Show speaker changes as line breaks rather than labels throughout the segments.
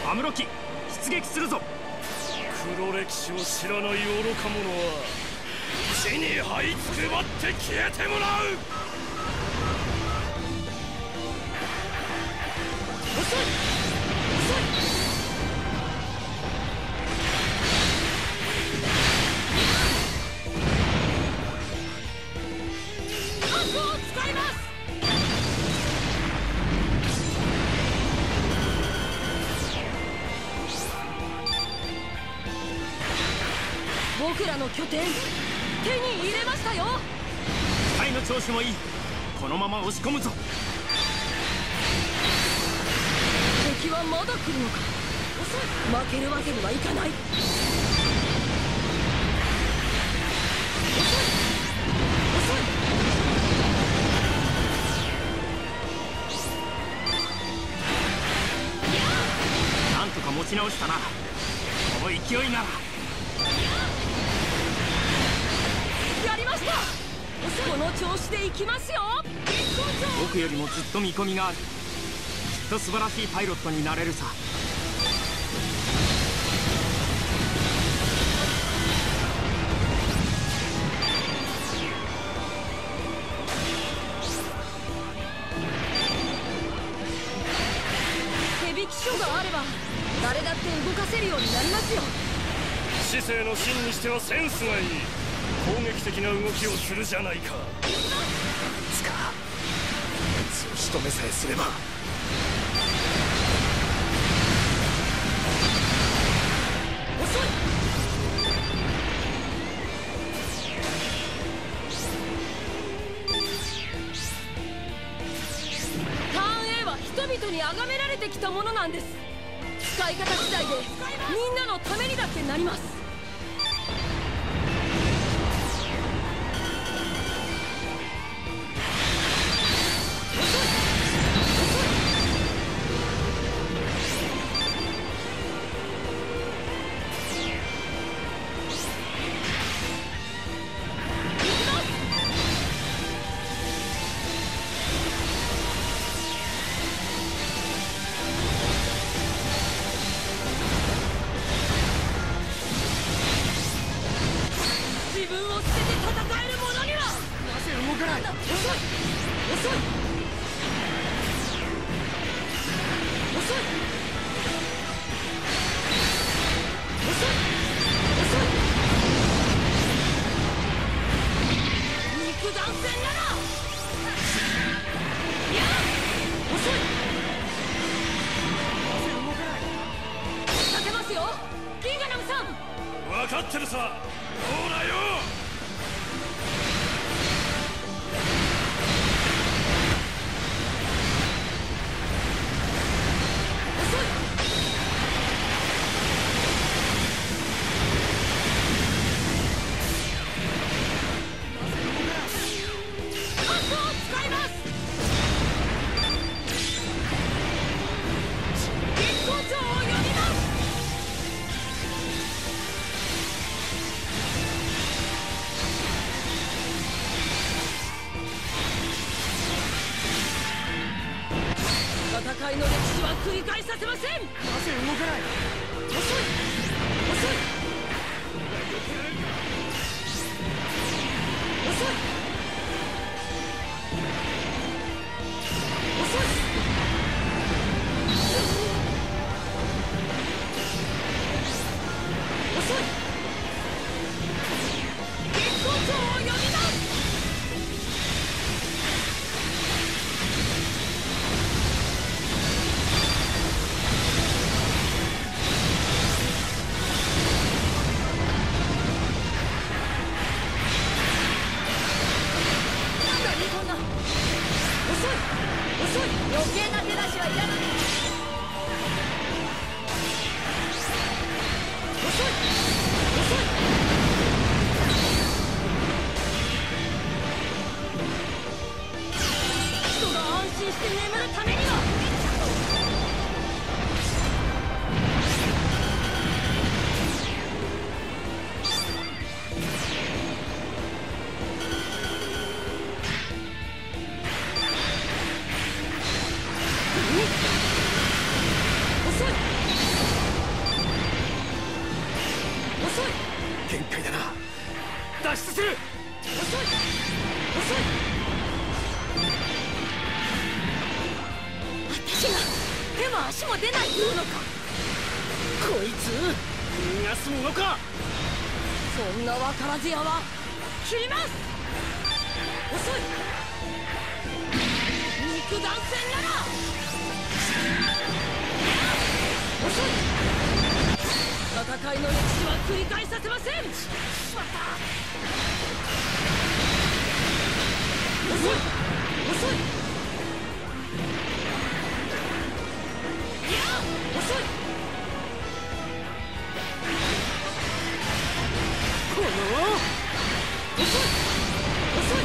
アムロ機出撃するぞ。
黒歴史を知らない愚か者は地に這いつくばって消えてもらう。遅い遅い。悪を使います。僕らの拠点手に入れましたよ。
機体の調子もいい。このまま押し込むぞ。
敵はまだ来るのか。負けるわけにはいかない。
なんとか持ち直したな。この勢いなら。
やりました。この調子でいきますよ。
僕よりもずっと見込みがある。きっと素晴らしいパイロットになれるさ。
手引き書があれば誰だって動かせるようになりますよ。
知性の真にしてはセンスがいい。攻撃的な動きをするじゃないか。
つかあいつを仕留めさえすれば。
遅い。ターン A は人々に崇められてきたものなんです。使い方次第でみんなのためにだってなります。自分を捨てて戦える者には。なぜ動かない。遅い遅い遅い遅い遅い。肉弾戦なら。いや遅い。なぜ動かない。仕掛けますよギガナムさん。
分かってるさ。ほらよ。
戦いの歴史は繰り返させません。なぜ動かない。遅い遅い遅い遅い。遅い。月光町を呼びます。余計な手出しはいらない。遅い遅い。人が安心して眠るためには。遅い。
出する。
遅い遅い。私が手も足も出ないというのか。
こいつ逃がすものか。
そんな分からず屋は切ります。遅い。肉弾戦なら遅い。戦いの歴史は繰り返させません。しまった。遅い遅い。いや遅い。この遅い遅い。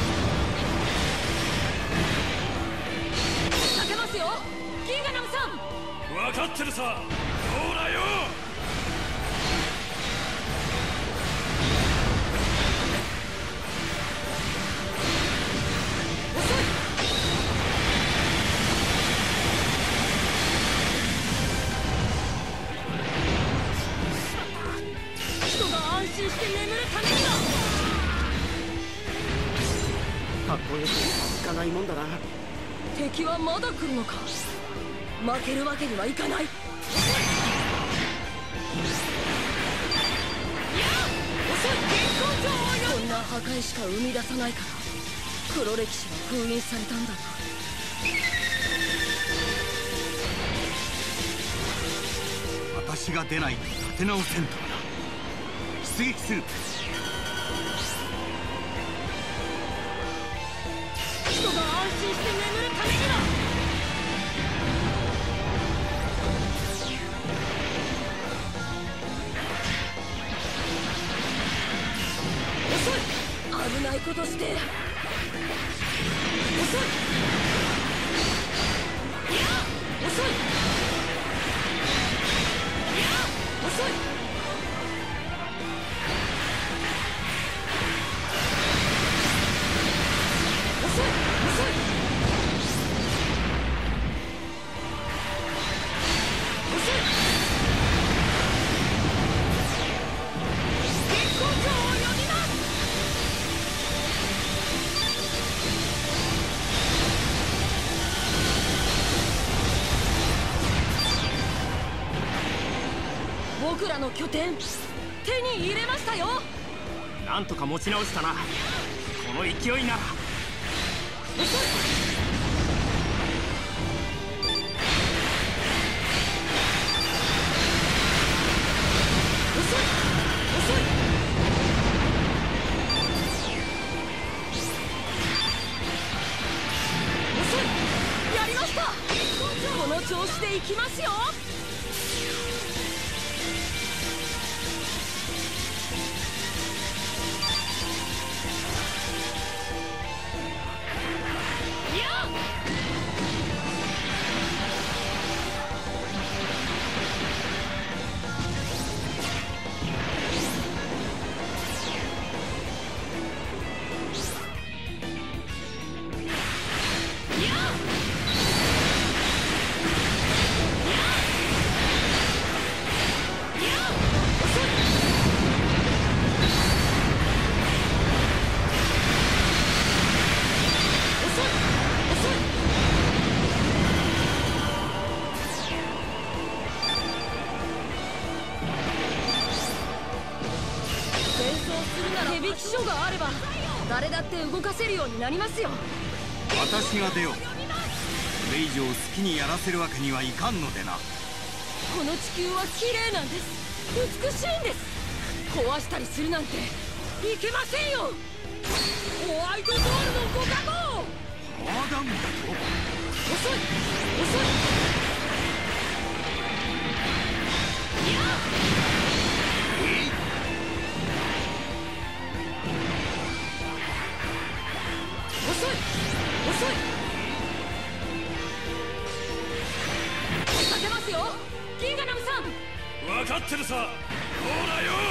かけますよギンガナムさん。
分かってるさ。ほらよ。
人が安心して眠るためには。
かっこよくいかないもんだな。
敵はまだ来るのか。負けるわけにはいかない。いや遅い。月光町をこんな破壊しか生み出さないから黒歴史は封印されたんだな。
私が出ないと立て直せんとな。出撃する。
人が安心して眠るためには。遅い。危ないことして。遅い。いや遅い。いや遅い。遅い遅い。遅い。月光町を呼びます。僕らの拠点手に入れましたよ。
なんとか持ち直したな。この勢いなら。
遅い。遅い遅い。遅い。やりました。この調子でいきますよ。いや手引き書があれば誰だって動かせるようになりますよ。
私が出よう。これ以上好きにやらせるわけにはいかんのでな。
この地球は綺麗なんです。美しいんです。壊したりするなんていけませんよ。ホワイトドールのご加護。
パワーダウンだと。
遅い遅い。いや遅い遅い。かけますよギンガナムさん。
分かってるさ。ほらよ。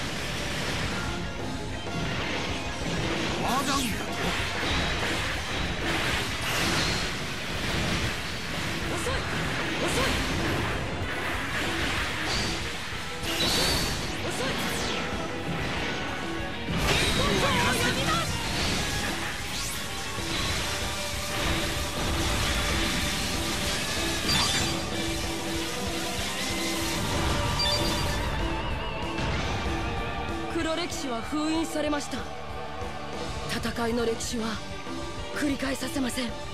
パワーダウンだと。
黒歴史は封印されました。戦いの歴史は繰り返させません。